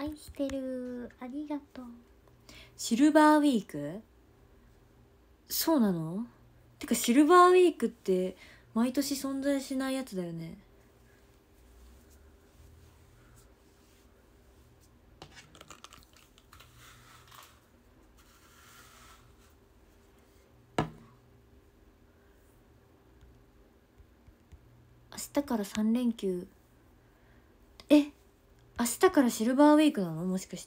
愛してる、ありがとう。シルバーウィーク？そうなの？てかシルバーウィークって毎年存在しないやつだよね。明日から3連休。明日からシルバーウィークなの？もしかして。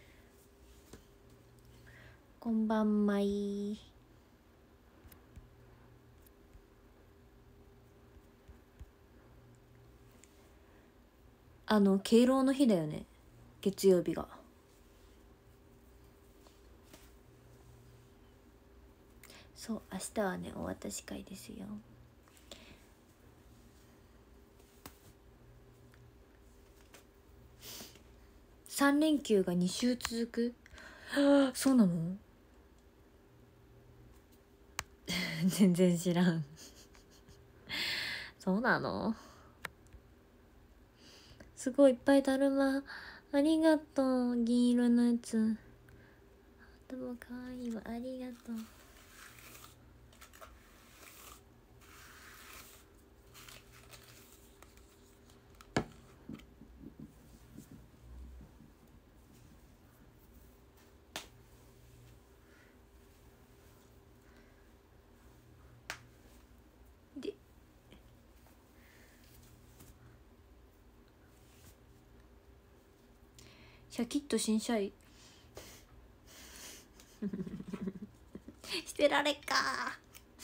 こんばんまい。敬老の日だよね、月曜日が。そう、明日はねお渡し会ですよ。3連休が2週続く。はあ、そうなの？全然知らん。そうなの？すごいいっぱいだるま、ありがとう。銀色のやつ、ハートもかわいいわ、ありがとう。で、シャキッと新車位してられっか。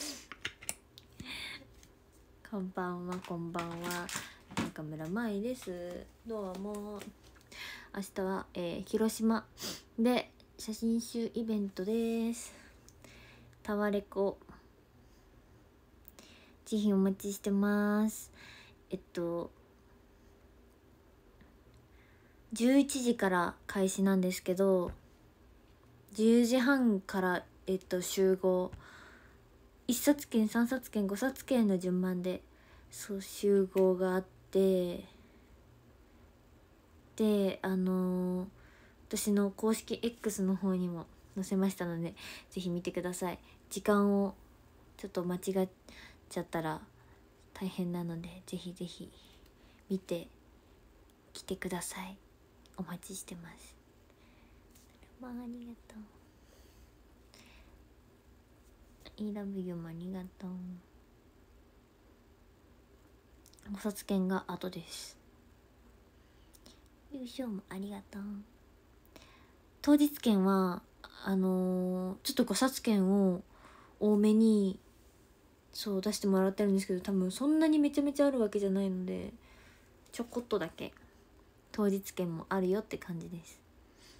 こんばんは、こんばんは。中村舞です。どうも。明日は、広島で写真集イベントです。タワレコ、ぜひお待ちしてます。11時から開始なんですけど、10時半から集合、1冊券3冊券5冊券の順番でそう集合があって、で私の公式 X の方にも載せましたので、ぜひ見てください。時間をちょっと間違っちゃったら大変なので、ぜひぜひ見て来てください。お待ちしてます。ありがとう。I love you もありがとう。お札券が後です。優勝もありがとう。当日券はちょっと5冊券を多めにそう出してもらってるんですけど、多分そんなにめちゃめちゃあるわけじゃないので、ちょこっとだけ当日券もあるよって感じです。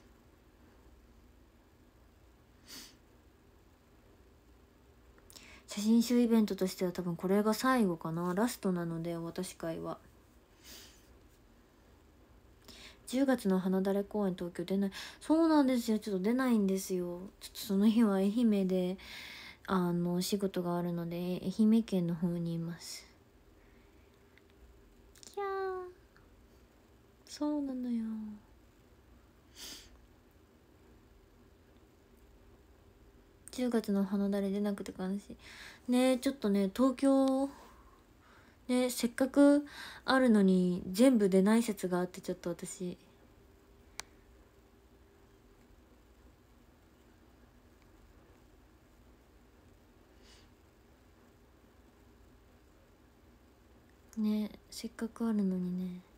写真集イベントとしては多分これが最後かな、ラストなので、お渡し会は。10月の花だれ公演東京出ない。そうなんですよ、ちょっと出ないんですよ。ちょっとその日は愛媛で仕事があるので、愛媛県の方にいます。いやー、そうなのよ。10月の花だれ出なくて悲しいね。ちょっとね、東京ね、せっかくあるのに全部出ない説があって、ちょっと私ね、せっかくあるのにね。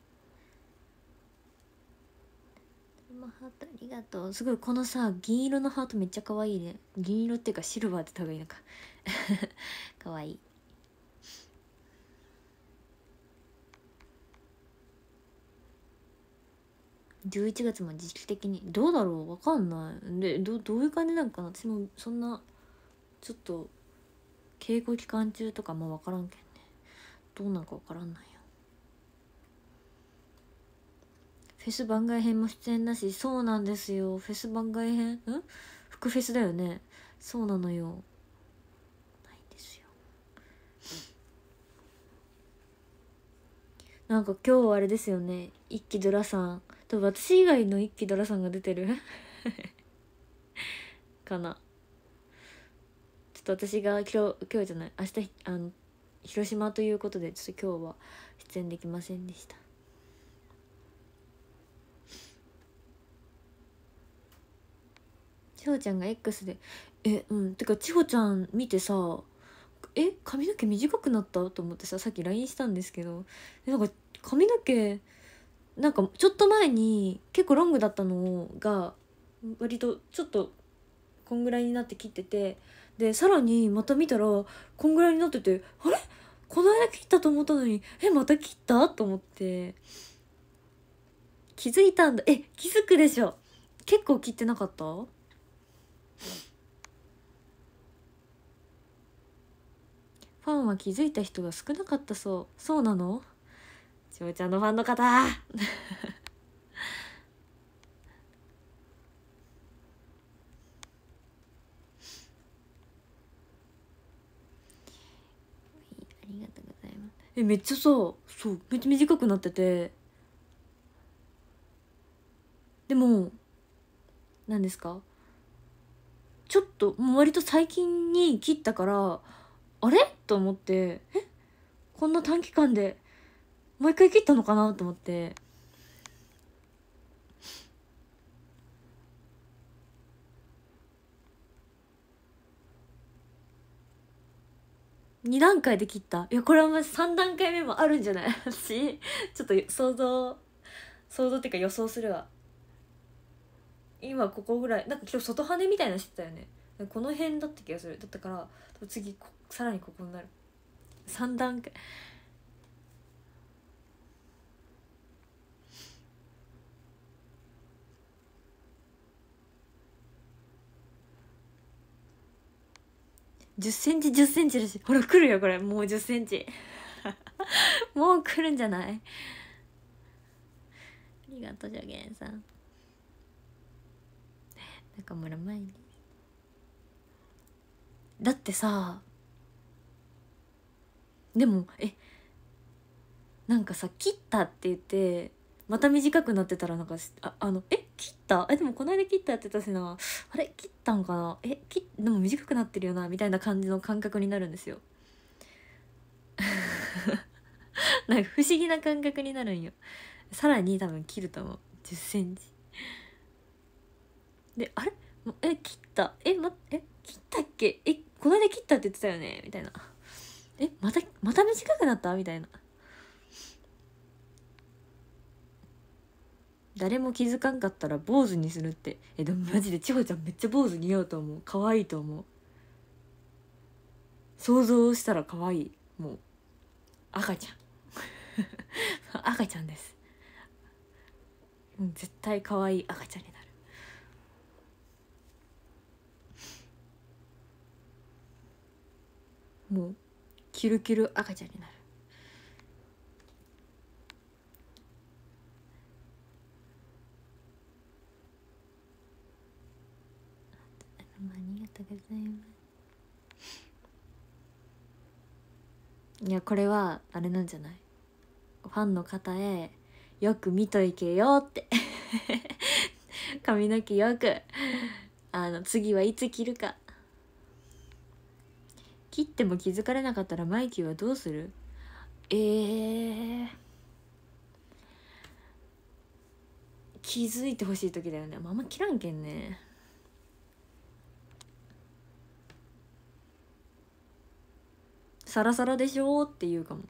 ハートありがとう。すごい、このさ銀色のハートめっちゃ可愛いね。銀色っていうかシルバーって言った方がいいのか可愛い。11月も時期的にどうだろう、わかんないで、どういう感じなのかな。私もそんなちょっと稽古期間中とかもわからんけんね、どうなんかわからんないよ。フェス番外編も出演なし。そうなんですよ、フェス番外編副フェスだよね。そうなのよ、ないんですよ。なんか今日あれですよね、一期ドラさん多分私以外の一期ドラさんが出てるかな。ちょっと私が今日じゃない明日広島ということでちょっと今日は出演できませんでした。千穂ちゃんが X でてか千穂ちゃん見てさ髪の毛短くなったと思ってさっき LINE したんですけど、なんか髪の毛なんかちょっと前に結構ロングだったのが割とちょっとこんぐらいになって切ってて、でさらにまた見たらこんぐらいになってて、あれこの間切ったと思ったのにまた切ったと思って気づいたんだ。気づくでしょ。結構切ってなかった？ファンは気づいた人が少なかったそう。そうなの？しおちゃんのファンの方ありがとうございます。めっちゃそうめっちゃ短くなってて、でも何ですか、ちょっともう割と最近に切ったからあれと思って、こんな短期間でもう一回切ったのかなと思って。2段階で切った。いやこれはまず3段階目もあるんじゃないしちょっと想像っていうか予想するわ。今ここぐらいなんか今日外羽みたいなのしてたよね。この辺だった気がする。だったから次さらにここになる。3段階。10センチ10センチだし、ほら来るよこれ。もう10センチもう来るんじゃない？ありがとう、助言さん。中村舞です。だってさ、でもなんかさ切ったって言ってまた短くなってたらなんか切ったでもこの間切ったって言ったしな、あれ切ったんかな、でも短くなってるよなみたいな感じの感覚になるんですよなんか不思議な感覚になるんよ。さらに多分切ると思う。10センチで、あれ切った切ったっけこの間切ったって言ってたよねみたいな、また短くなったみたいな。誰も気づかんかったら坊主にするって。でもマジで千穂ちゃんめっちゃ坊主似合うと思う。可愛いと思う。想像したら可愛い。もう赤ちゃん赤ちゃんです。絶対可愛い赤ちゃんになる。もうキルキル赤ちゃんになる。ありがとうございます。いやこれはあれなんじゃない、ファンの方へよく見といけよって髪の毛よく次はいつ切るか。切っても気づかれなかったらマイキーはどうする？気づいてほしい時だよね。あんま切らんけんね。サラサラでしょって言うかも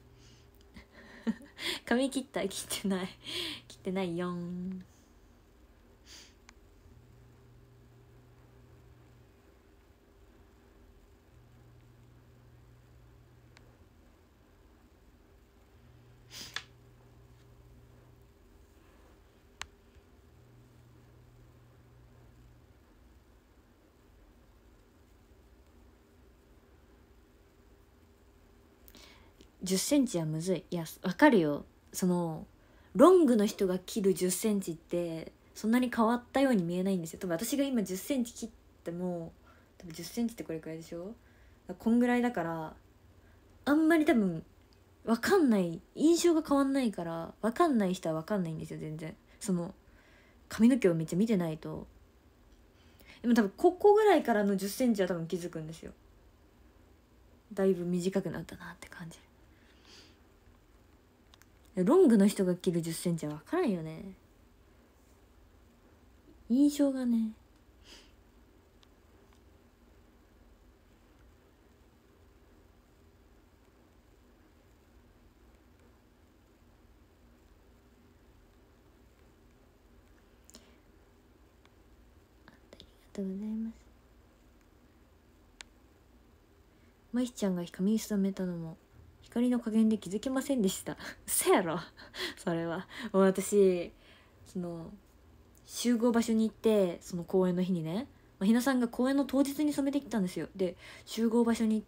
髪切ってないよん。10センチはむずい。いやわかるよ。そのロングの人が切る10センチってそんなに変わったように見えないんですよ。多分私が今10センチ切っても多分10センチってこれくらいでしょ。こんぐらいだからあんまり多分分かんない、印象が変わんないから分かんない人は分かんないんですよ全然。 その髪の毛をめっちゃ見てないと。でも多分ここぐらいからの1 0センチは多分気づくんですよ。だいぶ短くなったなって感じる。ロングの人が着る1 0センチは分からんよね、印象がね。ありがとうございます。まひちゃんが髪染めたのも光の加減で気づきませんでしたそやろそれはもう私その集合場所に行って、その公演の日にね、ひなさんが公演の当日に染めてきたんですよ。で集合場所に行って、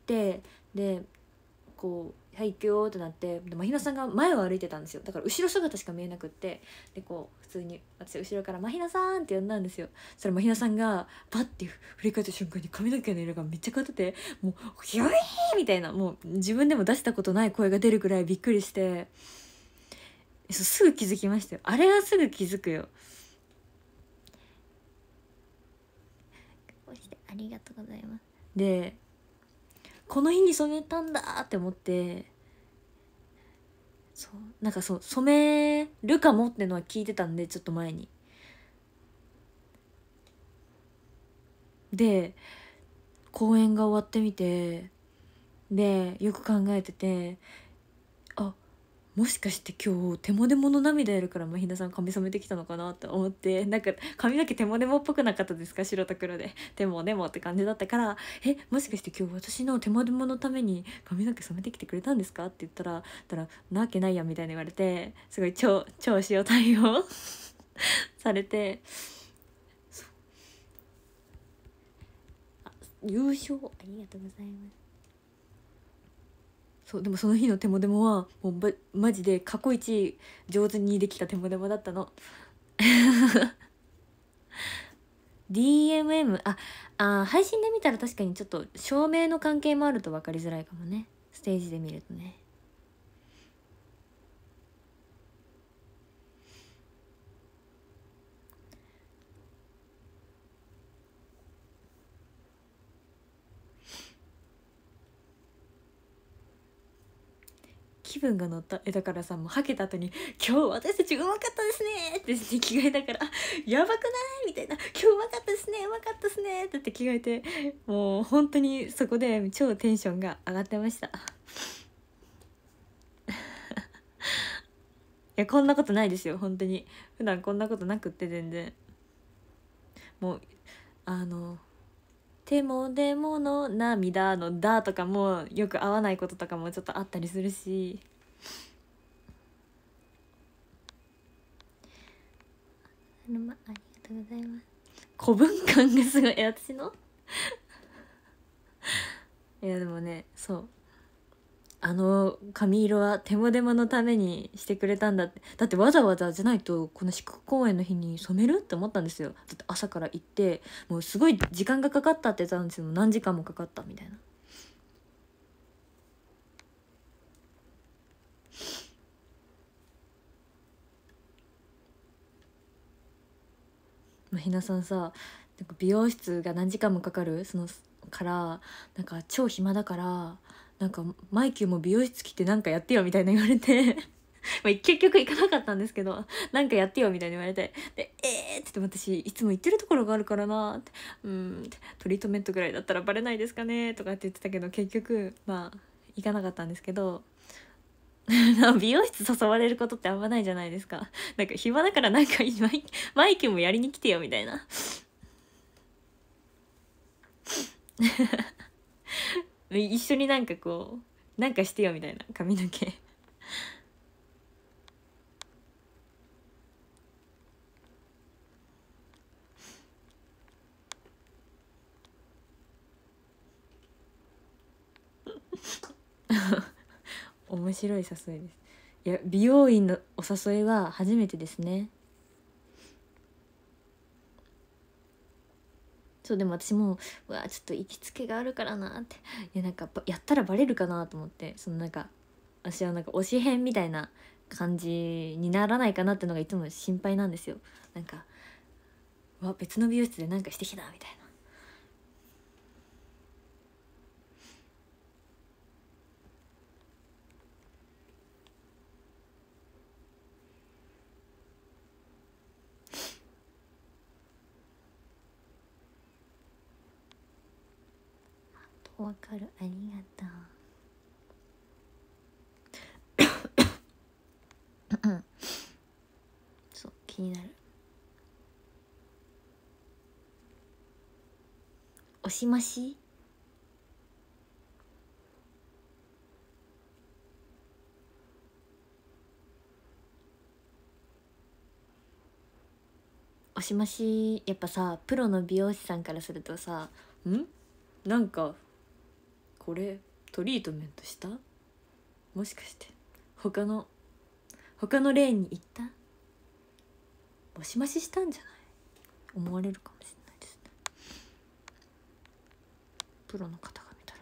でこう「はい行くよ」ってなって、でひなさんが前を歩いてたんですよ。だから後ろ姿しか見えなくって、でこう普通に私後ろから「まひなさん」って呼んだんですよ。それまひなさんがバッて振り返った瞬間に髪の毛の色がめっちゃ変わってて、もう「ヒョイー!」みたいな、もう自分でも出したことない声が出るくらいびっくりして、すぐ気づきましたよ。あれはすぐ気づくよ。ありがとうございます。でこの日に染めたんだって思って、そうなんかそう染めるかもってのは聞いてたんで、ちょっと前に。で公演が終わってみて、でよく考えてて、あ、もしかして今日手もでもの涙やるからひなさん髪染めてきたのかなって思って、なんか髪の毛手もでもっぽくなかったですか、白と黒で。でもって感じだったから、もしかして今日私の手もでものために髪の毛染めてきてくれたんですかって言ったらなわけないやんみたいに言われて、すごい超塩対応されて、優勝ありがとうございます。そうでもその日の手もでもはもうマジで過去一上手にできた手もでもだったのDMM 配信で見たら確かにちょっと照明の関係もあると分かりづらいかもね、ステージで見るとね。気分が乗った。だからさ、もうはけた後に「今日私たちうまかったですね」って着替えたから「やばくない?」みたいな「今日うまかったですねうまかったですね」って着替えて、もう本当にそこで超テンションが上がってましたいやこんなことないですよ本当に。普段こんなことなくって全然。もう手もでもの涙の「だ」とかもよく合わないこととかもちょっとあったりするし。ありがとうございます。古文感がすごい私のいやでもね、そう髪色は手もでものためにしてくれたんだって。だってわざわざじゃないとこの祝公演の日に染めるって思ったんですよ。だって朝から行ってもうすごい時間がかかったって言ってたんですよ。何時間もかかったみたいな。ひなさんさ、なんか美容室が何時間もかかるからなんか超暇だからなんかマイキューも美容室来てなんかやってよみたいな言われてまあ結局行かなかったんですけど、なんかやってよみたいに言われて、でって言って私いつも行ってるところがあるからなってトリートメントぐらいだったらバレないですかねとかって言ってたけど、結局まあ行かなかったんですけど美容室誘われることってあんまないじゃないですか。なんか暇だからなんかマイキューもやりに来てよみたいな一緒になんかこうなんかしてよみたいな髪の毛面白い誘いです。いや美容院のお誘いは初めてですね。そうでも私もうわちょっと行きつけがあるからなって、いやなんかやったらバレるかなと思って、なんか私はなんか推し変みたいな感じにならないかなっていうのがいつも心配なんですよ。なんか別の美容室で何かしてきたみたいな。わかる、ありがとうそう気になる。おしましおしましやっぱさ、プロの美容師さんからするとさ、なんかこれトリートメントした？もしかして他のレーンに行った？おしまししたんじゃない？思われるかもしれないですね、プロの方が見たら。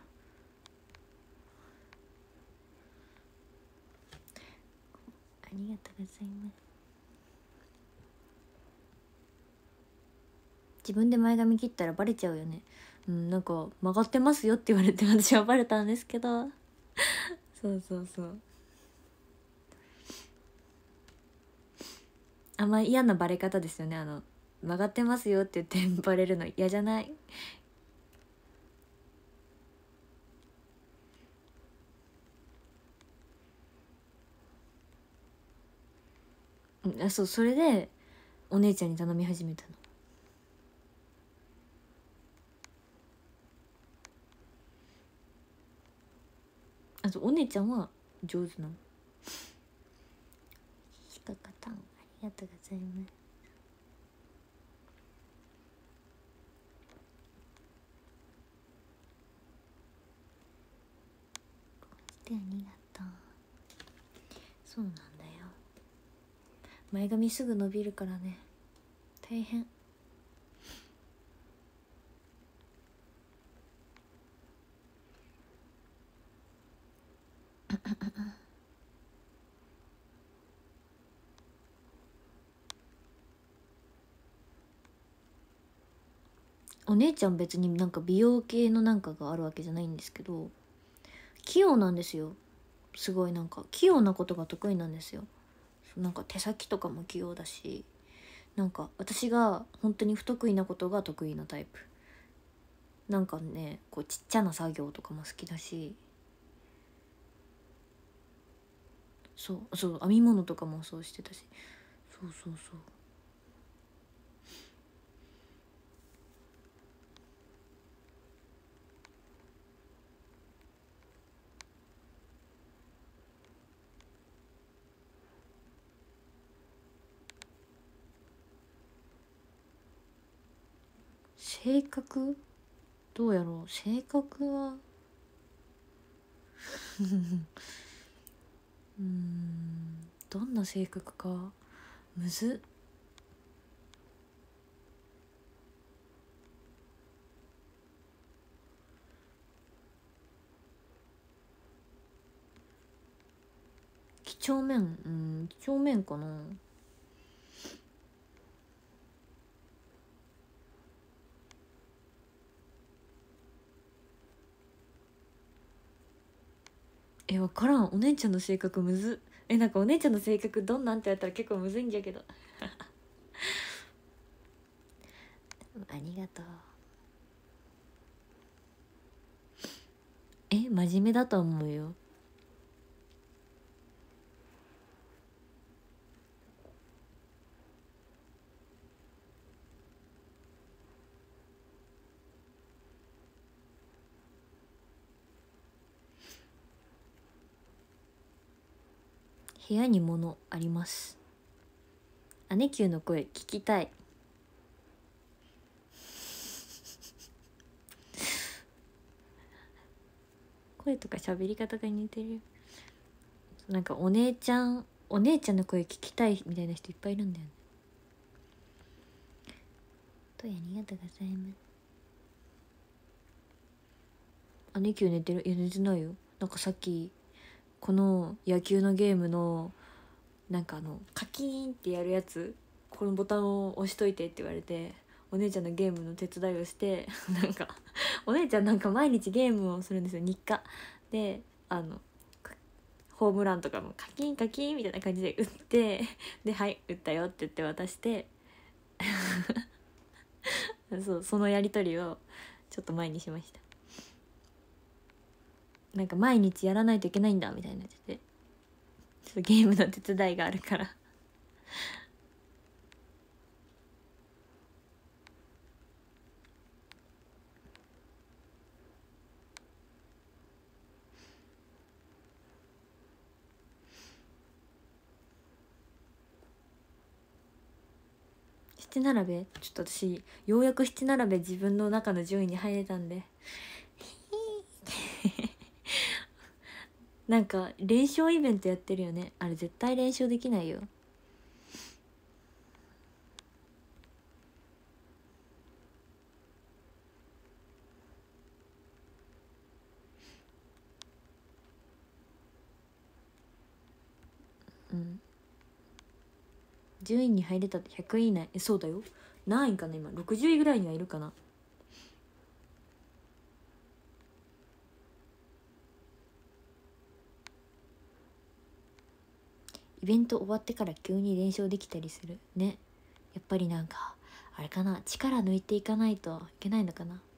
ありがとうございます。自分で前髪切ったらバレちゃうよね。なんか曲がってますよって言われて私はバレたんですけどそうそうそう、あんま嫌なバレ方ですよね。曲がってますよって言ってバレるの嫌じゃない？そう、それでお姉ちゃんに頼み始めたの。あとお姉ちゃんは上手なの。ひかかたん、ありがとうございます。ありがとう。そうなんだよ、前髪すぐ伸びるからね、大変。お姉ちゃん別になんか美容系のなんかがあるわけじゃないんですけど、器用なんですよ。すごいなんか器用なことが得意なんですよ。なんか手先とかも器用だし、なんか私が本当に不得意なことが得意なタイプ。なんかね、こうちっちゃな作業とかも好きだし、そうそう、編み物とかもそうしてたし、そうそうそう。性格どうやろう、性格はどんな性格かむずっ。几帳面、几帳面かな。分からん、お姉ちゃんの性格むずっ。なんかお姉ちゃんの性格どんなんって言われたら結構むずいんじゃけどありがとう。真面目だと思うよ。部屋に物あります。姉貴の声聞きたい。声とか喋り方が似てる。なんかお姉ちゃんの声聞きたいみたいな人いっぱいいるんだよね。ありがとうございます。姉貴寝てる？いや寝てないよ。なんかさっきこの野球のゲームのなんかカキーンってやるやつ、このボタンを押しといてって言われて、お姉ちゃんのゲームの手伝いをしてなんかお姉ちゃんなんか毎日ゲームをするんですよ、日課で。ホームランとかもカキンカキンみたいな感じで打って、ではい打ったよって言って渡してそのやり取りをちょっと前にしました。なんか毎日やらないといけないんだみたいになってて、ちょっとゲームの手伝いがあるから七並べ、ちょっと私ようやく七並べ自分の中の順位に入れたんでなんか連勝イベントやってるよね、あれ絶対連勝できないよ。うん、順位に入れたって100位以内。そうだよ、何位かな今、60位ぐらいにはいるかな。イベント終わってから急に連勝できたりするね。やっぱりなんかあれかな、力抜いていかないといけないのかな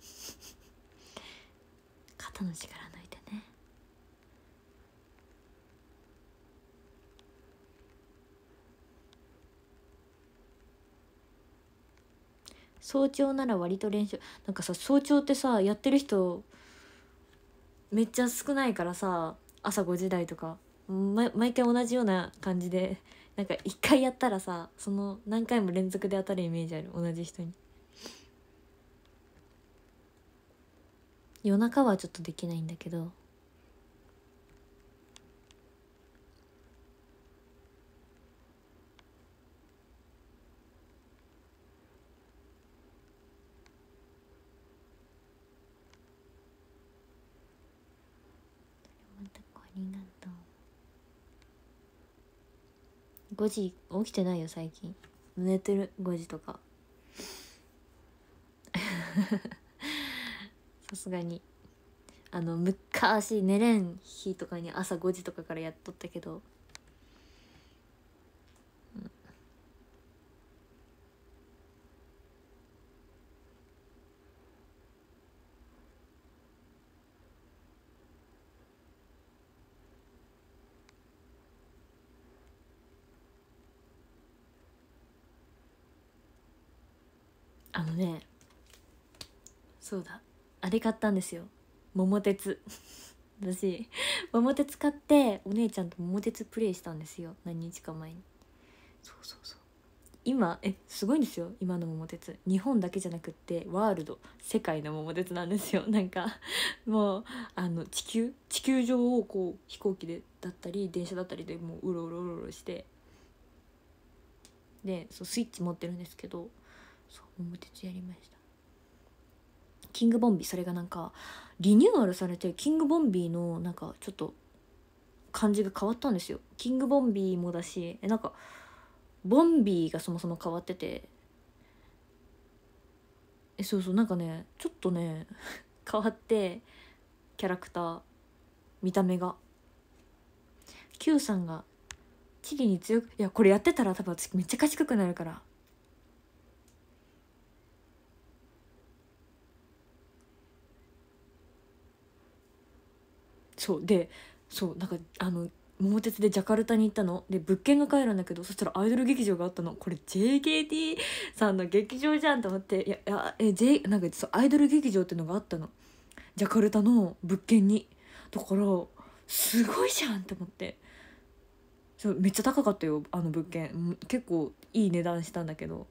肩の力抜いてね。早朝なら割と練習、なんかさ早朝ってさやってる人めっちゃ少ないからさ、朝5時台とか、毎回同じような感じで、なんか一回やったらさその何回も連続で当たるイメージある、同じ人に。夜中はちょっとできないんだけど、またありがとう。5時起きてないよ最近、寝てる5時とかさすがに昔寝れん日とかに朝5時とかからやっとったけど、そうだ、あれ買ったんですよ、桃鉄私桃鉄買ってお姉ちゃんと桃鉄プレイしたんですよ、何日か前に。そうそうそう、今すごいんですよ今の桃鉄、日本だけじゃなくってワールド世界の桃鉄なんですよ。なんかもう地球上をこう飛行機でだったり電車だったりでもううろうろうろうろして、でそうスイッチ持ってるんですけど、そう桃鉄やりました。キングボンビー、それがなんかリニューアルされて、キングボンビーのなんかちょっと感じが変わったんですよ。キングボンビーもだし、なんかボンビーがそもそも変わってて、そうそう、なんかねちょっとね変わって、キャラクター見た目が Q さんがチリに強く、いやこれやってたら多分私めっちゃ賢くなるから。そうで、そうなんか桃鉄でジャカルタに行ったので、物件が買えるんだけど、そしたらアイドル劇場があったの。これ JKT さんの劇場じゃんと思って、なんかそうアイドル劇場っていうのがあったの、ジャカルタの物件に。だからすごいじゃんって思って、そうめっちゃ高かったよあの物件、結構いい値段したんだけど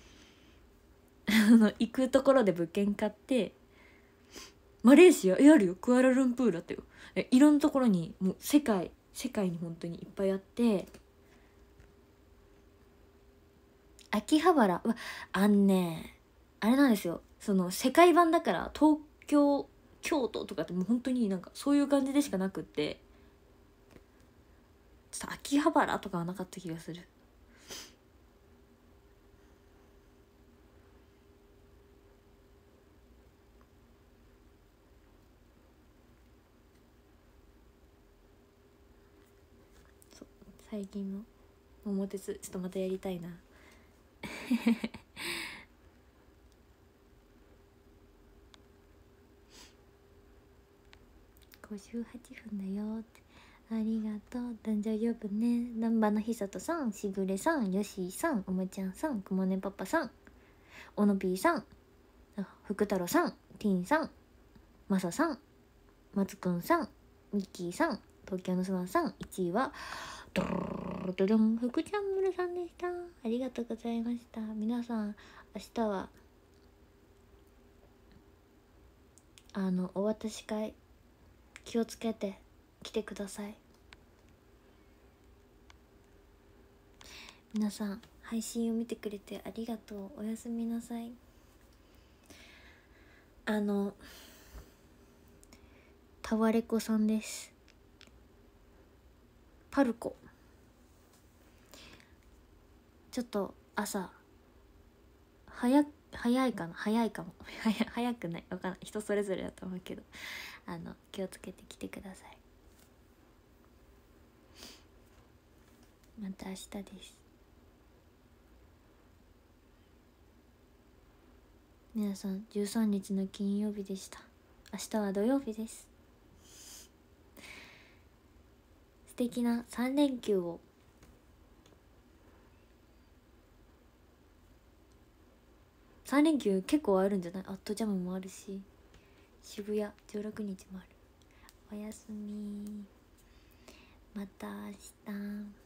行くところで物件買って、マレーシアあるよ、クアラルンプールだったよ。いろんなところにもう世界に本当にいっぱいあって、秋葉原はあれなんですよ、その世界版だから東京京都とかってもう本当になんかそういう感じでしかなくって、 ちょっと秋葉原とかはなかった気がする。そう最近の桃鉄ちょっとまたやりたいな58分だよって。ありがとう。男女呼ぶね。南波のひさとさん、しぐれさん、よしーさん、おもちゃんさん、くもねパパさん、おのぴーさん、福太郎さん、ティーンさん、まささん、まつくんさん、ミッキーさん、東京のすまさん。1位はドロドロン、福ちゃんむるさんでした。ありがとうございました。皆さん明日はお渡し会気をつけて来てください。皆さん配信を見てくれてありがとう。おやすみなさい。タワレコさんです。パルコちょっと朝早いかな、早いかも早くない、わかんない、人それぞれだと思うけど気をつけてきてください。また明日です。皆さん13日の金曜日でした。明日は土曜日です。素敵な3連休を。3連休結構あるんじゃない？アットジャムもあるし、渋谷16日もある。おやすみ、また明日。